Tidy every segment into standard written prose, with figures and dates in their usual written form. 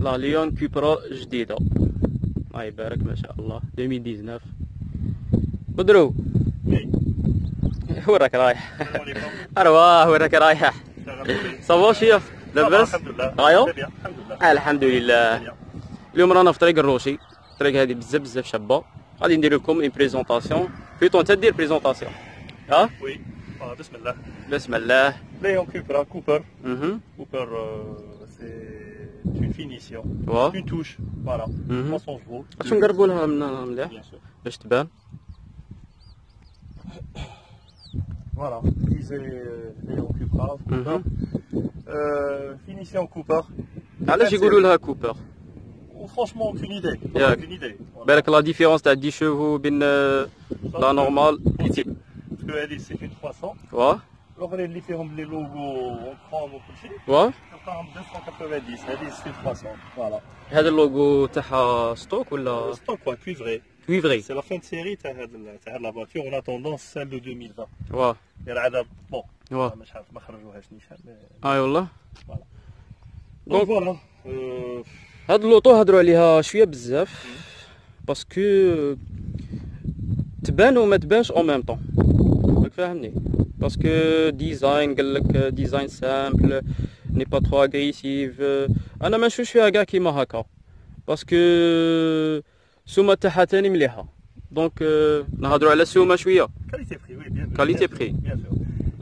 لا ليون كوبرا جديدة الله يبارك ما شاء الله 2019 بدرو وين راك رايح؟ أرواح وين راك رايح؟ صافا شيف لاباس؟ الحمد لله غايو؟ الحمد لله الحمد لله. اليوم رانا في طريق الروشي، الطريق هذه بزاف شابة، غادي ندير لكم اون بريزونطاسيون، بلوتو انت دير بريزونطاسيون. ها؟ وي بسم الله. بسم الله. Léon Cupra, Cooper. اها. Cooper, c'est une finition, Ouais. une touche, voilà. Mhm. 300 chevaux. باش نقربوا لها من مليح Bien sûr. باش تبان. Voilà, disait Léon Cupra, Cooper. Finition Cooper. علاش يقولوا لها كوبر؟ Franchement, aucune idée. Yak. Aucune idée. Voilà. بالك لا ديفيرونس تاع 10 شوفو بين لا نورمال Parce que elle, c'est une 300. واه Alors, les firmes, les logos, on prend au coucher. واه. On prend 290. Elle, c'est une 300. Voilà. هذا اللوغو تاعها ستوك ولا Stock, quoi, cuivré. كويفري؟ C'est la fin de série, t'as la voiture, en attendant celle de 2020. واه Bon, واه. مش عارف ما خرجوهاش نيشان. اي والله. Donc Donc voilà. هاد اللوطو هضروا عليها شويه بزاف باسكو تبان وما تبانش اون ميم طون، راك فاهمني؟ باسكو ديزاين قال لك ديزاين سامبل ني با ترو اغريسيف، انا ما نشوفش فيها كاع كيما هكا باسكو السومه تاعها تاني مليحه. دونك نهضروا على السومه شويه. Qualité prix, oui, bien sûr. Qualité bien sûr, prix. Bien sûr.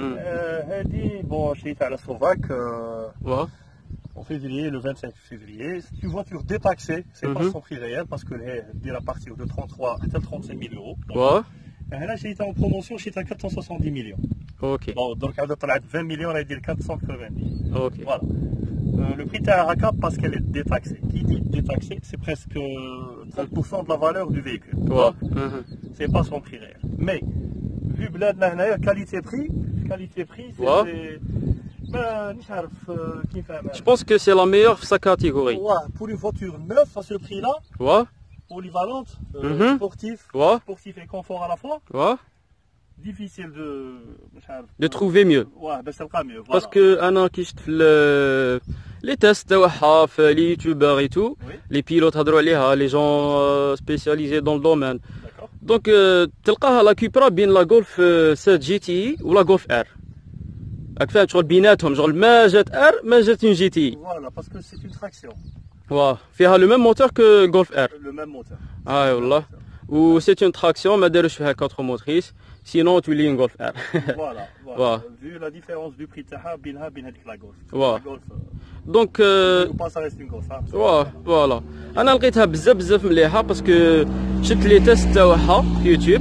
هذه bon شريتها على Slovaque واه en février, le 25 février. C'est une voiture détaxée, c'est pas Mhm. son prix réel parce que elle est à partir de 33 à 35 000 euros. Donc, واه هنا شريتها en promotion شريتها 470 millions. اوكي Bon, donc عاد طلعت 20 millions, elle a dit 490. اوكي Voilà. Le prix تاعها هكا parce qu'elle est détaxée. Qui dit détaxée, c'est presque 30% de la valeur du véhicule. واه Donc, c'est pas son prix réel. Mais, vu بلادنا هنايا qualité-prix, c'est Ouais. ما نش عارف كيف جو بونس كو سي لا ميور في سا كاتيجوري. Ouais, pour une voiture neuve à ce prix-là, واه polyvalente, Mhm. sportif واه et confort à la fois, واه difficile de مش عارف دو تروفي ميو ouais باش تلقى mieux. Voilà. باسكو انا كي شفت في لي تيست تاعها في لي يوتيوبر اي تو Oui, لي بيلوت هضروا عليها لي جون سبيسياليزي دون الدومين. d'accord. دونك تلقاها لا كوبرا بين لا غولف 7 جي تي ولا غولف ار، راك فاهم شغل بيناتهم، شغل ما جات ار ما جات اون جي تي. Voilà, parce que c'est une traction, واه فيها لو ميم موتور كو غولف ار. le même moteur. اي والله. و سي اون تراكسيون ما داروش فيها 4 موتريس سينون تولي اون غولف ار. Voilà. Ouais. Vu la différence du prix تاعها بينها بين هذيك لا Golf. Ouais. La Golf, دونك ou pas ça reste une Golf. Hein, واه فوالا انا لقيتها بزاف مليحه باسكو شفت لي تيست تاعها في يوتيوب.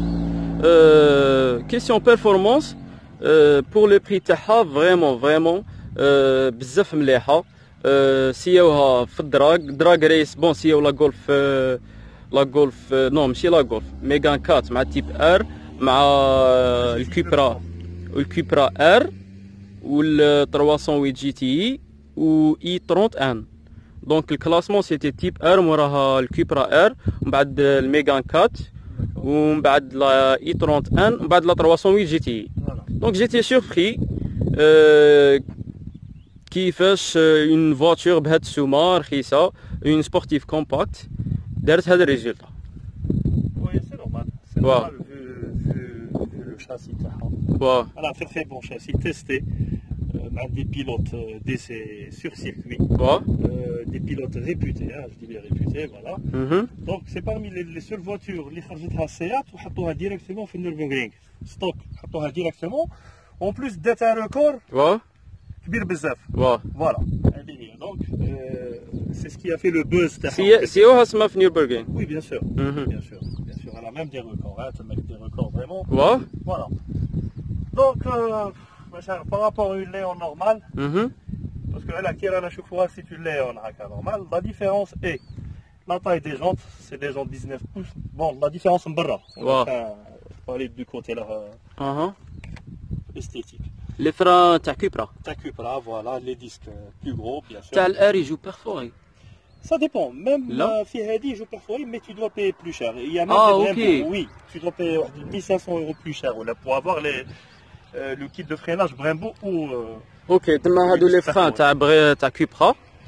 كيسيون بيرفورمانس بور لو بري تاعها فريمون بزاف مليحه. سياوها في دراغ ريس بون سياو لا غولف نو ماشي لا غولف ميغان 4 مع تيب ار مع الكوبرا ار وال 308 جي تي و اي 31. دونك الكلاسمون سيتي تيب ار موراها الكوبرا ار ومن بعد الميغان 4 ومن بعد لا اي 31 ومن بعد لا 308 جي تي. Voilà. دونك جيتي سوربري كيفاش اون فواتور بهاد السومه رخيصه اون سبورتيف كومباكت دارت هذا الريزولتا. Oui, c'est normal. C'est Ouais. normal vu le châssis تاعها. واه Elle a fait très bon châssis, testé. Avec des pilotes d'essai sur circuit, واه des pilotes réputés, hein, je dis bien réputés, voilà. Donc c'est parmi les seules voitures اللي خرجتها Seat وحطوها directement في Nürburgring. Stock, حطوها directement. En plus d'être un record واه كبير بزاف. واه Voilà. Donc c'est ce qui a fait le buzz تاعها. سيوها اسمها في نيربرغين. Oui, bien sûr. Mhm. Bien sûr. Bien sûr. Elle a même des records, hein, tu mets des records vraiment. واه Voilà. Donc par rapport à une Léon normale, parce que là qui est chaque c'est une Léon normale, la différence est la taille des jantes, c'est des jantes 19 pouces. Bon, la différence en bras. On Wow. va pas aller du côté là اها esthétique. لي فران تاع كوبرا Ta Cupra, voilà, les disques plus gros, bien sûr. تاع الار يجو بيرفوري. Ça dépend. Même Là. la Ferrari joue perforé, mais tu dois payer plus cher. Il y a même Ah, des ok. Brembo, oui, tu dois payer 1500 euros plus cher là, pour avoir le kit de freinage Brembo ou اوكي تما هادو لي فران تاع تاع كوبرا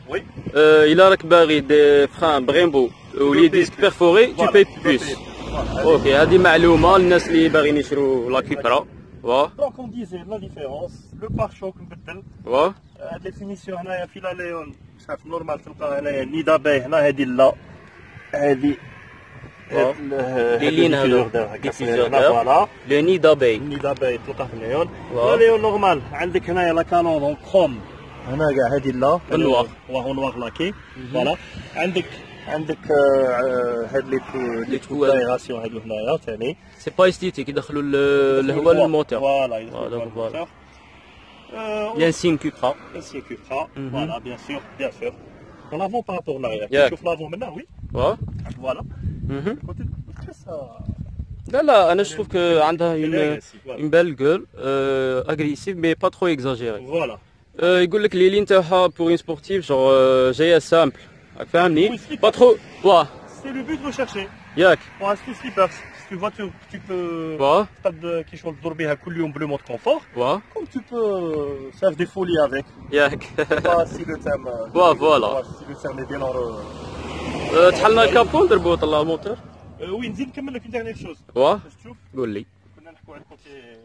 Oui. إلا راك باغي دي فران بريمبو ولي ديسك بيرفوري تو باي بلوس. اوكي هذه معلومه للناس اللي باغيين يشروا لا كوبرا. فوا دونك اون ديزي لا ديفيرونس لو بار شوك مبدل. فوا هاد لي فينيسيون هنايا في لا ليون شاف نورمال تلقى هنايا نيدا باي هنا هادي لا هادي لي لين هادو ديفيزور فوالا لو نيدا باي نيدا باي تلقاه في الليون. لا ليون نورمال عندك هنايا لا كانون دونك كروم هنا كاع هادي لا النوار وهو نوار لاكي فوالا. عندك هاد لي ترو دايراسيون هادو هنايا ثاني سي با استيتيك يدخلوا الهواء للموتور. فوالا يدخلوا للموتور. لانسين كوبرا لانسين كوبرا فوالا بيان سور. On l'avant par rapport à l'arrière. Tu chauffe l'avant maintenant, oui. Ouais. Voilà. Côté ça. لا لا انا جو trouve que عندها une belle gueule agressive mais pas trop exagérée. Voilà. يقول لك لي لين تاعها pour une sportive genre جايه سامبل راك فاهمني pas trop. واه C'est le but recherché. ياك. Pour un ski slippers, si tu vois tu peux واه تقدر كي شغل تدور بها كل يوم بلو مود كونفور. واه Comme tu peux faire des folies avec. ياك. Si le thème. واه فوالا. Si le thème est bien en. تحلنا الكابون نضربو طلع الموتور. وي نزيد نكمل لك une dernière chose. واه باش تشوف قول لي. كنا نحكوا على الكوتي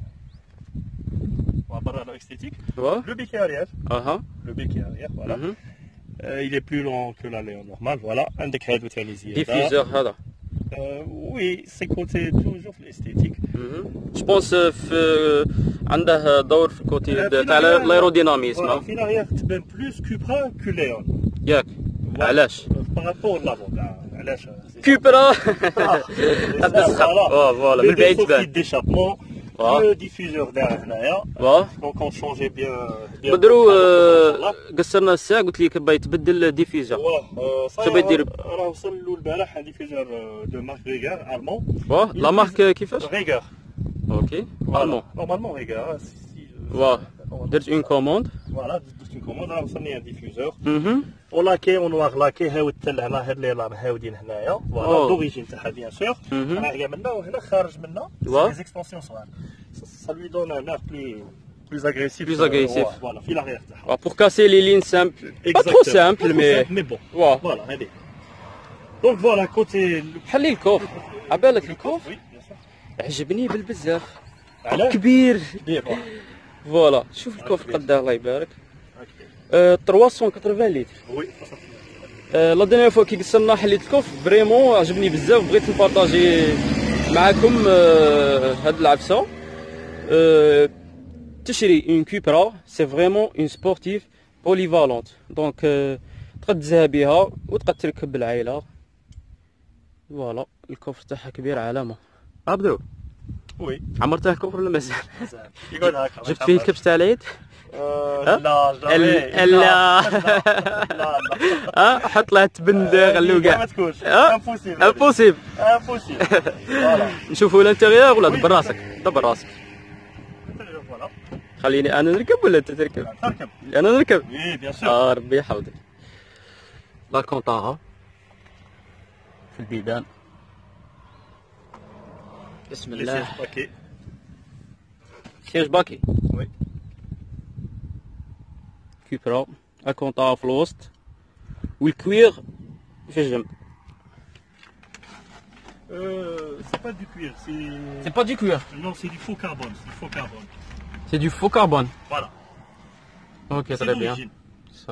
برا الاستيتيك. واه Le béquet arrière. اها. Le béquet arrière, voilà. Il est plus long que la Léon normale, voilà. عندك هادو ثاني زيادة. ديفيزور هذا. Oui, c'est côté toujours l'esthétique. جو بونس في عنده دور في الكوتي تاع الايروديناميزم. في الاريير تبان بلوس كوبرا كو ليون. ياك. علاش؟ بارابور لافون علاش؟ كوبرا هذا سخف. فوالا من بعيد تبان. ديشابمون. Le diffuseur derrière هنايا. Donc on changeait bien. بدرو قصرنا الساعة قلت لك باغي تبدل الديفيزور. شنو باغي دير؟ راه وصل له البارح ان ديفيزور دو مارك ريغار المون. واه لا مارك كيفاش؟ ريغار. اوكي المون. نورمالمون ريغار. واه درت اون كوموند. فوالا درت اون كوموند راه وصلني ان ديفيزور. ولاكي ونواغ لاكي هاودت لهنا هاد لي لام هاودين هنايا. فوالا دوريجين تاعها بيان سور. راه كاع منا وهنا خارج منا. لي زيكستونسيون صغار. Ça lui donne un air plus agressif. Plus agressif. Voilà, fil arrière. Pour casser les lignes simples. Pas trop simples, mais bon. Voilà, allez. Donc voilà, côté. حلي الكوف. عبالك الكوف؟ Oui, bien sûr. عجبني بالبزاف. كبير. فوالا، شوف الكوف قداه الله يبارك. 380 لتر. Oui. لا دينيير فوا كي قصرنا حليت الكوف فريمون عجبني بزاف بغيت نبارطاجي معاكم هاد العفسه. تشري اون كوبرا سي فريمون اون سبورتيف بوليفالونت دونك تقد تزها بها وتقد تركب بالعائله. فوالا الكوفر تاعها كبير علامه. عبدو وي عمرته الكوفر ولا مازال؟ يقول هكا جبت فيه الكبش تاع العيد؟ لا لا حط له التبن خلوه كاع. ما تكونش امبوسيبل. فوالا نشوفوا الانتيريور ولا دبر راسك؟ دبر راسك. فوالا خليني انا نركب ولا انت تركب؟ تركب. انا نركب. وي بيان سور. ربي يحفظك. لا كونطاغا في البيبان. بسم الله. سيرج باكي. وي. كوبرا الكونطاغا في الوسط والكوير في الجنب. C'est pas du cuir, C'est pas du cuir. Non, c'est du faux carbone. C'est du faux carbone. Voilà. Ok, très bien. Ça.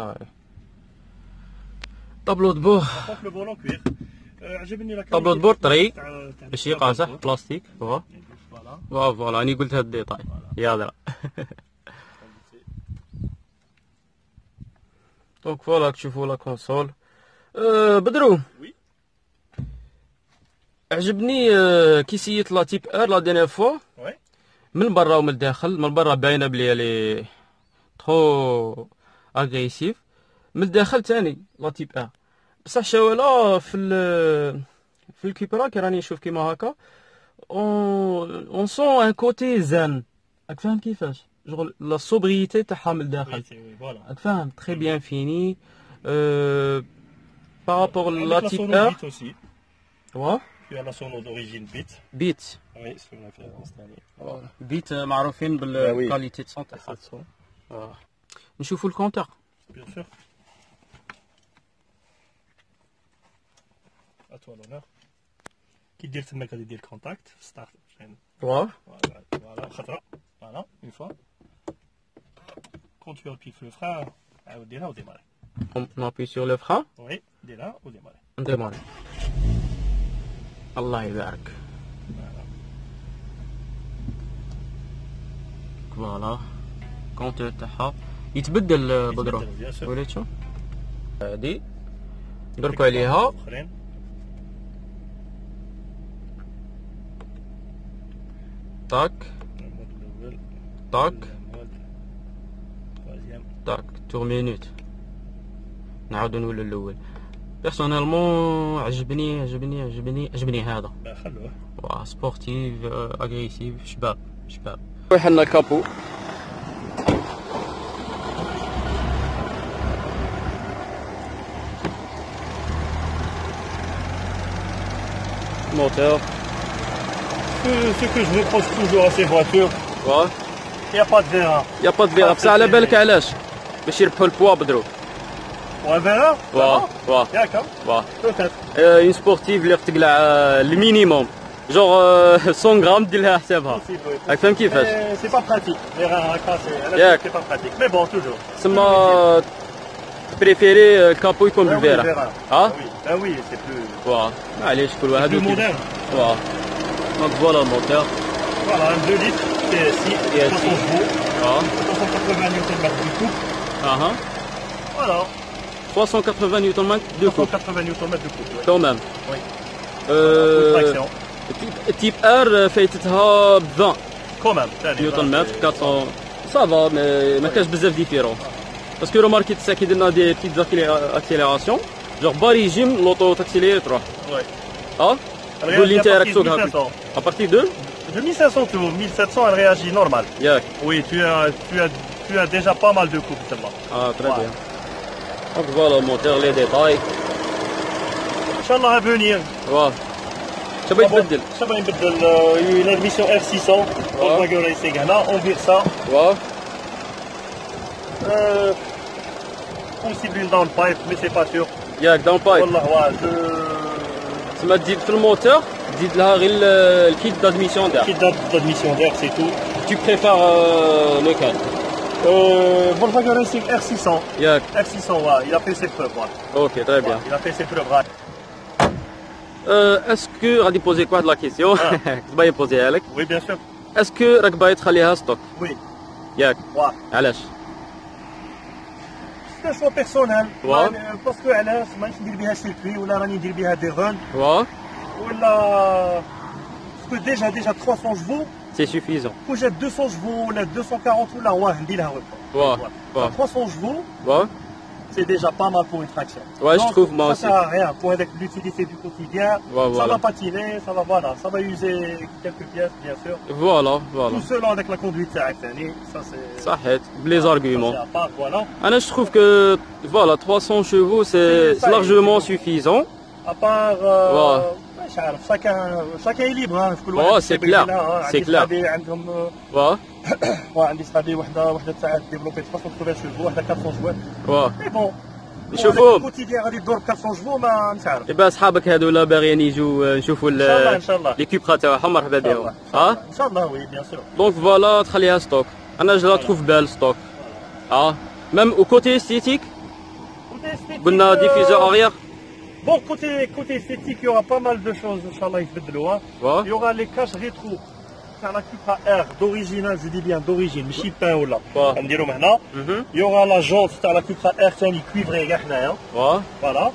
طابلو de bord. Le bord en cuir. عجبني لك. طابلو de bord طري ماشي قاصح بلاستيك. فوالا راني قلت هاد الديتاي. يا درا. دونك فوالا تشوفوا لا كونسول. بدرو. وي. عجبني كي سيت لا تيب ار لا دينيير فوا. وي. من برا ومن الداخل، من برا باينه بلي لي ترو اغريسيف، من الداخل تاني لا تيب ار بصح شوالا في الكوبرا كي راني نشوف كيما هكا اون سون ان كوتي زان. راك فاهم كيفاش؟ شغل لا سوبريتي تاعها من الداخل. راك فاهم تري بيان فيني بارابور لا تيب ار. واه Tu as la sono d'origine Beat. Beat. Oui, c'est une référence dernière. Beat معروفين بالكاليتي صوت تاعها. نشوفوا الكونتور. Bien sûr. à toi l'honneur. Qui dit le mec a dit le contact, start. Voilà. Voilà, voilà, une fois. Quand tu appuies sur le frein, on démarre ou démarrer. On appuie sur le frein. Oui, démarre ou démarrer. On démarre. Allah يبارك. Voilà. كونتور تاعها يتبدل بدرو. وليت شو؟ هادي دركو عليها. طاك طاك طاك تور مينوت نعاودو نولو الاول. بيرسونيلمون عجبني هذا. خلوه سبورتيف اغريسيف شباب حنا كابو. moteur. Ce que je reproche toujours à ces voitures, il n'y a pas de vérin. Il n'y a pas de vérin. بصح على بالك علاش؟ باش يربحوا البوا بدرو. وان vérin? واه ياك peut-être. Une sportive اللي تقلع المينيموم. جور 100 غرام دير لها حسابها. راك فاهم كيفاش؟ سي با براتيك. فيران هكا سي با براتيك. مي بون توجور. تسمى بريفيري الكابو يكون بالفيران. اه وي سي بلو. واه معليش كل واحد. بلو مودرن. واه. Donc voilà le moteur. Voilà, un 2 litres, TSI, 300 chevaux, 380 Nm de coupe. Voilà. 380 Nm de coupe. 380 Nm de coupe, oui. Quand même. Oui. Traction. Type R فايتتها ب 20. Quand même. Nm 400. Ça va, mais ما كاش بزاف ديفيرون. Parce que remarquez ça qui donne des petites accélérations. Genre bas régime, l'auto t'accélère تروح. Oui. Ah? À partir de 1500 tours, 1700 elle réagit normal. Yeah. Oui, tu as déjà pas mal de coups seulement. Ah, très bien. Donc voilà le moteur, les détails. Inch'Allah à venir. Ouais. Ça va يتبدل. Ça va يتبدل une émission R600. Volkswagen Racing هنا, on vire ça. Ouais. Possible une downpipe, mais c'est pas sûr. ياك downpipe. والله تسمى تزيد في الموتور تزيد لها غير الكيت دادميسيون داير. Kit d'admission d'air, c'est tout. Tu préfères lequel? Volkswagen Racing R600. ياك. R600, ouais, il a fait ses preuves. Ouais. Ok, très bien. Il a fait ses preuves. Ouais. Est-ce que غادي بوزيك واحد لا كيسيون كنت باغي نبوزيها لك. Oui, bien sûr. Est-ce que راك باغي تخليها ستوك؟ Oui. ياك. Ouais. علاش؟ C'est un choix personnel. Ouais. Parce que علاش مانيش ندير بها سيركوي ولا راني ندير بها دي رون Ouais. ولا parce que déjà 300 chevaux C'est suffisant. كون جات 200 chevaux ولا 240 ولا واه ندير لها Ouais. Ouais. 300 chevaux Ouais. c'est déjà pas mal pour une traction. Ouais, donc, je trouve moi ça aussi. sert à rien pour l'utilité du quotidien. Ouais, ça voilà. va patiner, ça va user quelques pièces bien sûr. Voilà, voilà. Tout seul avec la conduite تاعك ثاني ça c'est صحيت les arguments. c'est à part, voilà. Anna, je trouve que voilà 300 chevaux c'est largement suffisant. À part مش عارف chacun est libre hein. كل واحد c'est clair. C'est clair. عندهم Ouais. عندي صحابي وحده تاع ديفلوبي 380 شوفو وحده 400 شوفو. Ouais. مي بون نشوفوا الكوتيديان غادي تدور 400 شوفو ما مش عارف. إبا أصحابك هذولا باغيين يجوا نشوفوا ان شاء الله ليكيب تاعهم مرحبا بهم. ان شاء الله وي بيان سور. دونك فوالا تخليها ستوك. أنا جو لا تروف بال ستوك. ميم او كوتي استيتيك قلنا ديفيزور أغيير. Bon, côté esthétique, il y aura pas mal de choses, Inch'Allah, il y aura les caches rétro. C'est la Cupra R d'origine, je dis bien d'origine, mais chipin ou là. Il y aura la jante, c'est la Cupra R cuivrée, voilà.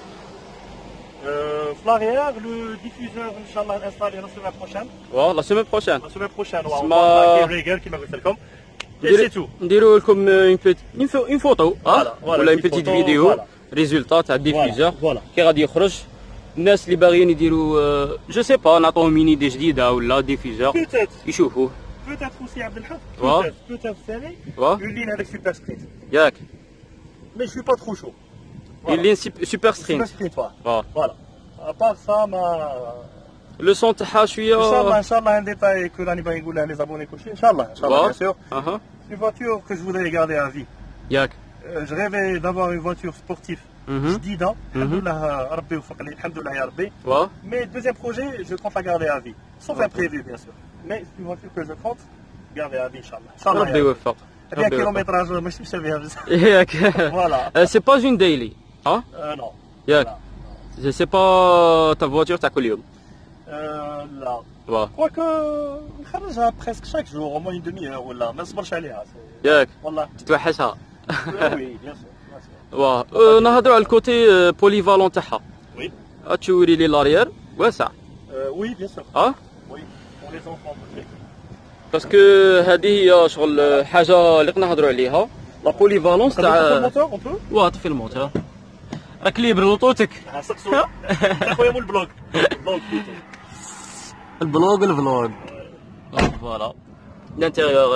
L'arrière, le diffuseur, Inch'Allah, installé la semaine prochaine. Ouais, la semaine prochaine. La semaine prochaine, on va voir qui m'a dit comme. Et c'est tout. نديروا لكم une photo, ولا une petite vidéo. ريزولتا تاع الديفيزور كي غادي يخرج الناس اللي باغيين يديروا جو سي با نعطوهم ميني دي جديده ولا ديفيزور يشوفوه بوتيت aussi عبد الحق بوتيت ثاني يولين هذاك سوبر سبرينت ياك مي جو با ترو شو يولين سوبر سترينت فوالا ابار سا ما لو سون تاعها شويه ان شاء الله ان ديتاي كو راني باغي نقولها لي زابوني كلشي ان شاء الله بيان سور une voiture que je voudrais garder à vie. ياك Je rêvais d'avoir une voiture sportive جديده الحمد لله ربي وفقني الحمد لله يا ربي. Mais deuxième projet je compte la garder à vie sauf imprévu bien sûr. Mais c'est une voiture que je compte garder à vie inchallah. ربي يوفق. بيان كيلومتراج ماشي مشى بها بزاف. ياك. Voilà. C'est pas une daily. ها؟ Non. ياك. C'est pas ta voiture تاع كل يوم. لا. كواك نخرجها بريسك شاك جور او موان اون دمي اور ولا ما نصبرش عليها. ياك. والله. تتوحشها. وي بيان سور. واه نهضروا على الكوتي بوليفالون تاعها. وي. تشوري لي لاريير واسع. وي بيان سور. وي بور لي زونفون. باسكو هذه هي شغل حاجه اللي نهضروا عليها لا بوليفالونس تاع الموتور واه طفي الموتور راك ليبر لوطوتك اخويا مول البلوك الفلوغ فوالا الانتيريور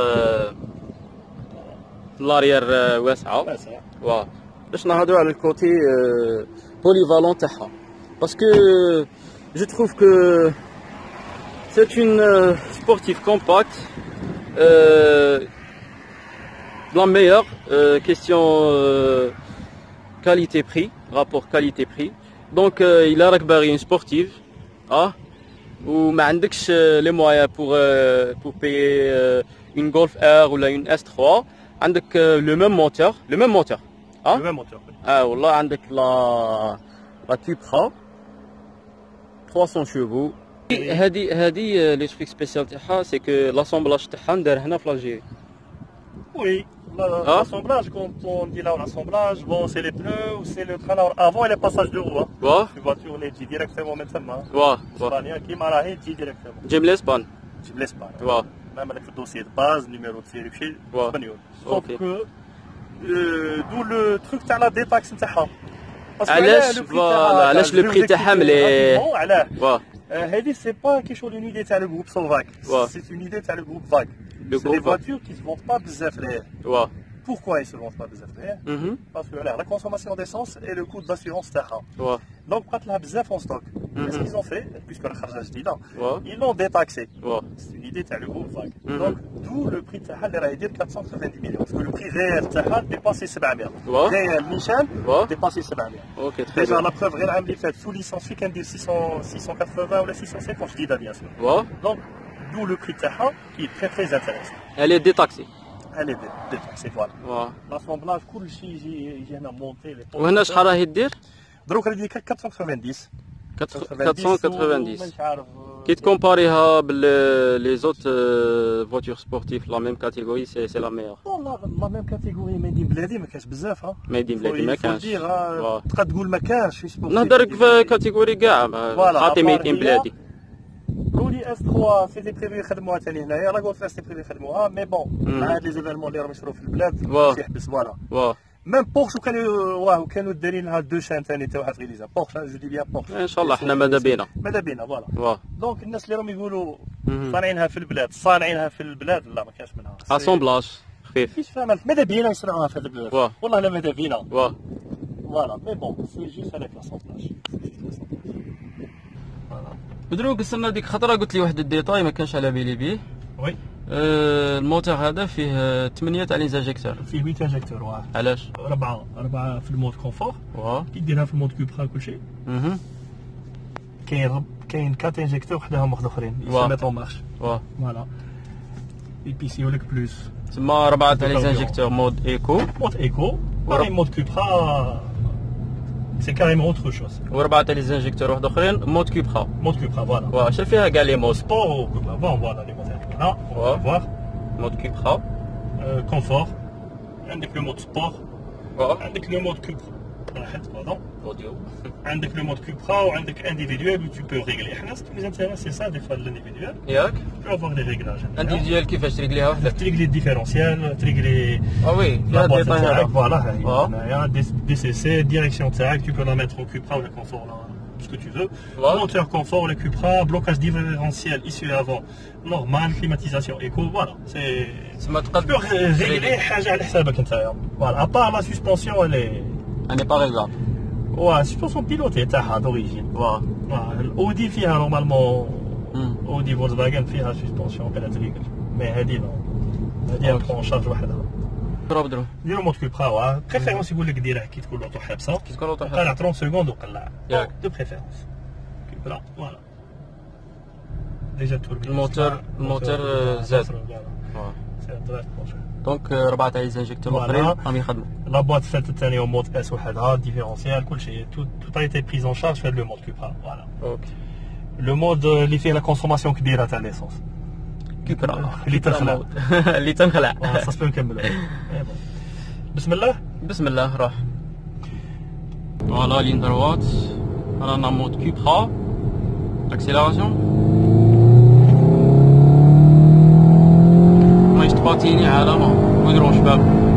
لاريير واسعه واه باش نهضروا على الكوتي بوليفالون تاعها باسكو جو تروف كو c'est une sportive compacte la meilleure question qualité-prix rapport qualité-prix donc il a راكبه une sportive وما عندكش les moyens pour payer une Golf R ou une S3 عندك le même moteur le même moteur والله عندك la Cupra 300 chevaux هذه لي تريك سبيسيال تاعها سي كو لاسومبلاج تاعها ندار هنا في الجيري. Oui, l'assemblage, quand on dit là l'assemblage, bon c'est les pneus ou c'est le train. Avant il y a passage de roue. Une voiture on est dit directement maintenant. Espagne qui m'a rahi dit directement. J'aime l'Espagne. J'aime l'Espagne. Même avec le dossier de base, numéro de série espagnol. Sauf que d'où le truc تاع la détaxe تاعها. علاش لو بري تاعها مليح. هذه سي با كيشغل اون ايدي تاع لو جروب سوفاك سي اون ايدي تاع لو جروب فاك سي دي فواتور كي سو با بزاف ليه pourquoi ils se vendent pas بزاف ليه parce que la consommation d'essence et le coût d'assurance تاعها donc بقات لها بزاف en stock qu'est-ce qu'ils ont fait puisque la خرجه جديده ils l'ont détaxé c'est une idée تاع le groupe VAG donc d'où le prix تاعها اللي راه يدير 490 millions parce que le prix réel تاعها dépassé 700 réel Michel dépassé 700 اوكي déjà la preuve غير العام اللي فات sous licence في كندير 680 ولا 650 جديده bien sûr donc d'où le prix تاعها qui est très très intéressant elle est détaxée elle est détaxée voilà l'assemblage كل شيء يجي هنا مونتي وهنا شحال راهي دير دروك راهي دير 490 490 كي تكومباريها بلي زوت فواتور سبورتيف لا ميم كاتيجوري سي لا ميور لا ميم كاتيجوري ميدين بلادي ما كانش بزاف ميدين بلادي ما كانش تقدر تقول ما كانش في سبورتيف نهضرك في كاتيجوري كاع عاطي ميدين بلادي كولي اس 3 سيتي بريفي يخدموها ثاني هنايا لا قلت سيتي بريفي يخدموها مي بون مع هاد لي زيفينمون اللي راهم يصيروا في البلاد باش يحبس فوالا ميم بورش كانوا دايرين لها دو شان ثاني تا واحد غيليزا بورش جو دي بيان بورش ان شاء الله حنا ماذا بينا فوالا دونك الناس اللي راهم يقولوا صانعينها في البلاد لا ما كاش منها اسومبلاج خفيف كيش فهمت ماذا بينا يصنعوها في البلاد والله لا ماذا بينا فوالا مي بون سي جوست هذاك لاسومبلاج بدروك استنى ديك خطره قلت لي واحد الديتاي ما كانش على بالي بيه وي الموتور هذا فيه 8 تاع ليزانجيكتور فيه 8 انجيكتور واه علاش 4 في المود كونفور كي ديرها في المود كوبرا كلشي كاين 4 انجيكتور وحدهم واحد اخرين يسميتو مارش فوالا يبيسيو لك بلوس تما 4 تاع ليزانجيكتور مود ايكو مود كوبرا سي كاريمون اوتر شوز و4 تاع ليزانجيكتور واحد اخرين مود كوبرا فوالا واه شاف فيها كاع لي مود سبور كوبرا فوالا لي مود فوالا مود كوبرا كونفور عندك لو مود سبور عندك لو مود كوبرا واحد باردون اوديو عندك لو مود كوبرا وعندك انديفيدوال و تو بو ريغلي حنا سكي لي انتيريسي سا دي فوا الانديفيدوال ياك تو افوار لي ريغلاج انديفيدوال كيفاش تريغليها وحدك تريغلي الديفيرونسيال تريغلي وي فيها ديتاي تاعك فوالا هنايا دي سي سي ديريكسيون تاعك تو بو لا ميتر او كوبرا ولا كونفور ce que tu veux. Moteur confort, le Cupra, blocage différentiel issu avant, normal, climatisation éco, voilà. Tu peux régler حاجة على حسابك نتايا. Voilà. À part la suspension, elle n'est pas réglable. Ouais, suspension pilotée تاعها d'origine. Voilà. الأودي فيها normalement. أودي فولكسفاجن فيها suspension بلا تريجل. Mais هذه non. هذه prend en charge وحدها. بدرو ديروا مود كوبرا بريفيرونس يقول لك ديرها كي تكون لوطو حابسه كي تكون لوطو قلع 30 سكوند وقلع ياك دو بريفيرونس كوبرا فوالا ديجا التوربين الموتور زاد دونك 4 تاع ليزانجيكتور اخرين راهم يخدموا لا بواط فات الثانيه مود اس وحدها ديفيرونسيال كلشي تو اي تي بريز اون شارج في لو مود كوبرا فوالا اوكي لو مود اللي فيه لا كونسوماسيون كبيره تاع ليسونس كوبرا اللي تنخلع اللي تنخلع صافي نكملوا بسم الله بسم الله روح فوالا لين دروات رانا مود كوبرا اكسيلاراسيون ما يشتباطيني على ما نديرو شباب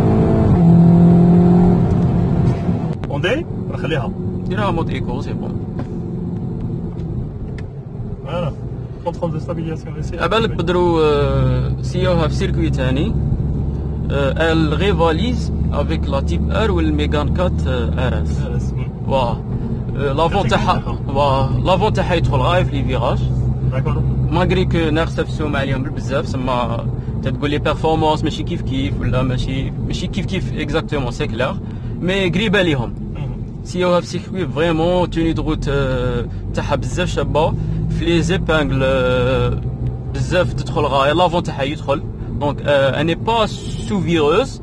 اوندي نخليها ديرها مود ايكو سي بون فوالا كونترول دو ستابيليزاسيون عبالك بدرو سياوها في سيركوي تاني ال ريفاليز افيك لا تيب ار والميغان 4 ار اس واه لافون تاعها يدخل غاية في لي فيراج داكور ماغري كو ناقصه في السوم عليهم بزاف سما تقول لي بيرفورمانس ماشي كيف ولا ماشي كيف اكزاكتومون سي كلير مي قريبه ليهم سياوها في سيركوي فريمون توني دروت تاعها بزاف شابه في لي زيبانغل بزاف تدخل غايه لافون تاعها يدخل دونك اني با سوفيروز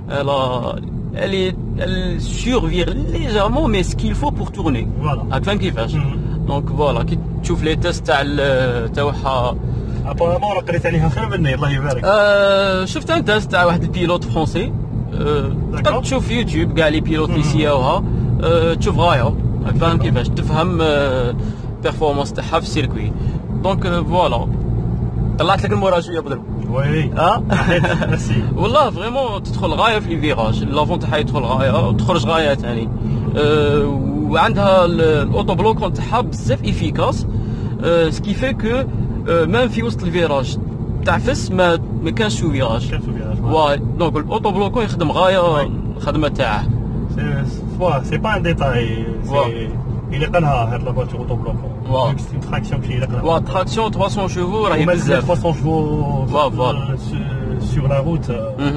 elle survire légèrement mais ce qu'il faut pour tourner راك فاهم كيفاش دونك فوالا كي تشوف لي تيست تاعها ابارامون راه قريت عليها خير مني الله يبارك شفت ان تيست تاع واحد البيلوت فرونسي تقدر تشوف في يوتيوب كاع لي بيلوت اللي سياوها تشوف غايه راك فاهم كيفاش تفهم بيرفورمانس تاعها في السيركوي دونك فوالا طلعت لك المورا شويه بدرو وي ميرسي والله فريمون تدخل غايه في لي فيراج لافون تاعها يدخل غايه وتخرج غايه ثاني وعندها الاوتو بلوكون تاعها بزاف افيكاس سكي في كو ميم في وسط الفيراج تعفس ما كانش سو فيراج دونك الاوتو بلوكون يخدم غايه الخدمه تاعه سي با ان ديتاي il قالها هاد لا فواتور اوتو بلوكون سي تراكسيون كي قالها تراكسيون 300 شوفو راهي بزاف 300 شوفو فوالا سور لا روت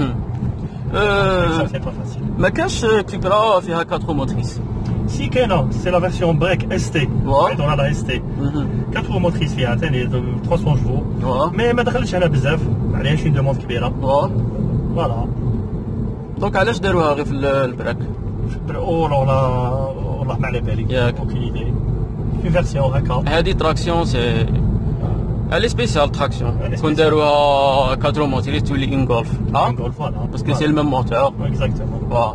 ما كانش كوبرا فيها 4 موتريس سي كاينه سي لا فيرسيون بريك اس تي عيطوا على اس تي 4 موتريس فيها ثاني 300 شوفو مي ما دخلش هنا بزاف معليهاش اون دوموند كبيره فوالا دونك علاش داروها غير في البراك والله ما على بالي اوكي ايدي في فيرسيون هكا هذه تراكسيون سي الي سبيسيال تراكسيون كون داروها 4 موتريس تولي ان غولف فوالا باسكو سي الميم موتور اكزاكتومون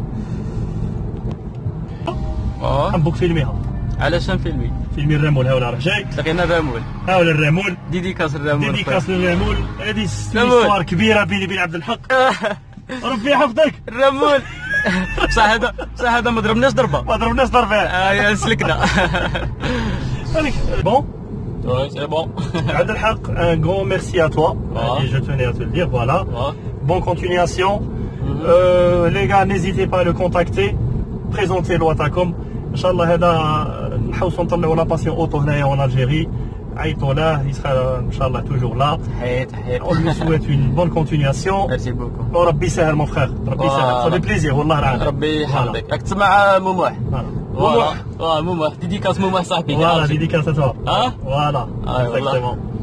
نبوك فيلميها علاش نفيلمي فيلمي الرامول ها ولا راه جاي لقينا الرامول ها ولا الرامول ديديكاس الرامول هذه ستوار كبيره بيني وبين عبد الحق ربي يحفظك الرامول صح هذا ما ضربناش ضربه يا سلكنا بون وي سي بون عبد الحق ان غران ميرسي ا توا je tenais à te le dire voilà bonne continuation les gars n'hésitez pas à le contacter présentez Loatacom ان شاء الله هذا نحاولوا نطلعوا لا باسيون اوتو هنايا اون الجيري عيطوا له يسخى ان شاء الله توجور لا تحية on lui souhaite une bonne continuation ميرسي بوكو وربي يسهل مون فخير ربي يسهل صافي بليزير والله العظيم ربي يحفظك راك تسمع مموح مموح ديديكاس مموح صاحبي فوالا ديديكاس توا اه فوالا والله